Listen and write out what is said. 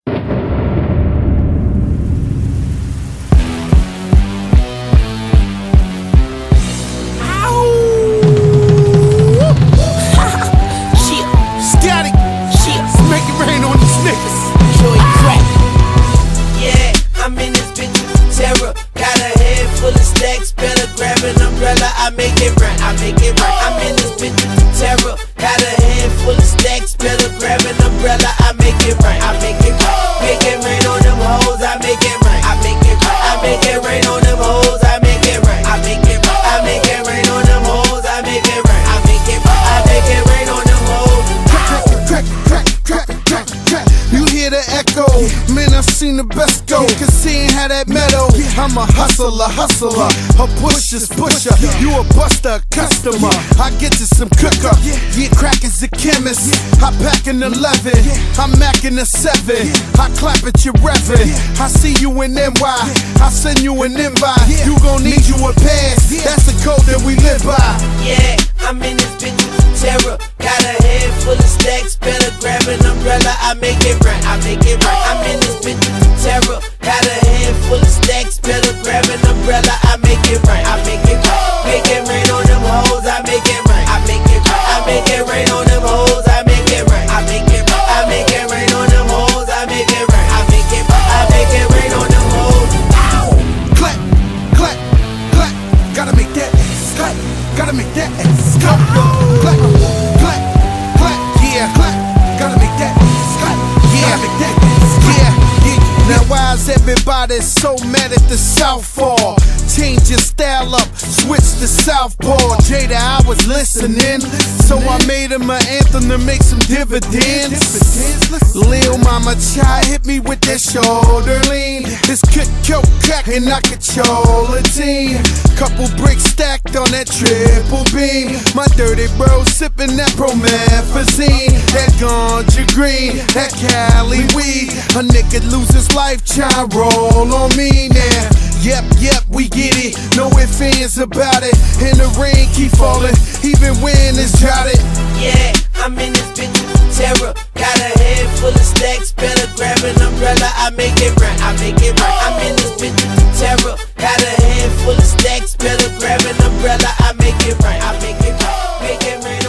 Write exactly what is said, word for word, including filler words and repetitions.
I make it right, I make it right. I'm in this bitch with the terror. Got a head full of stacks, better grab an umbrella. I make it right, I make it right. Make it rain on them hoes, I make it right. I make it right, I make it rain on them hoes, I make it right. I make it right, I make it rain on them hoes, I make it right. I make it right, I make it rain on them hoes. Crack, crack, crack, crack, crack. You hear the echo? Man, I've seen the best go. Cause seeing how that meadow. I'm a hustler, hustler. A pusher's pusher. You a buster, customer. I get you some cooker. Yeah, crack is a chemist. I pack an eleven. I'm macking a seven. I clap at your revvin'. I see you in N Y. I send you an invite. You gon' need you a pass. That's the code that we live by. Yeah, I'm in this bitch with terror. Got a head full of stacks. Better grab an umbrella. I make it right. I make it right. I'm in this bitch with terror. Got a head full of stacks. Better grab an umbrella. I make it right. I make it right. Make it rain on them hoes. I make it right. I make it right. I make it rain on them hoes. I make it right. I make it right. I make it rain on them hoes. I make it right. I make it right. I make it rain on them hoes. Clap, clap, clap. Gotta make that ass clap. Gotta make that ass clap. Clap, clap, clap. Yeah, clap. Gotta make that ass clap. Yeah, make that ass clap. Yeah. Now why is everybody so mad at the Southpaw? Change your style up, switch to Southpaw. Jada, I was listening, so I made him an anthem to make some dividends. Lil Mama Chai hit me with that shoulder lean. This could coke crack and I control a team. Couple bricks stacked on that triple beam. My dirty bro sipping that promethazine. That ganja green, that Cali weed. A nigga lose his life, try roll on me now. Yep, yep, we get it. No ifs, ands about it. And the rain keep falling, even when it's droughted. Yeah, I'm in this bitch with terror. Got a head full of stacks. Better grab an umbrella. I make it right. I make it right. I'm in this bitch with terror. Got a head full of stacks. Better grab an umbrella. I make it right. I make it right. Make it rain.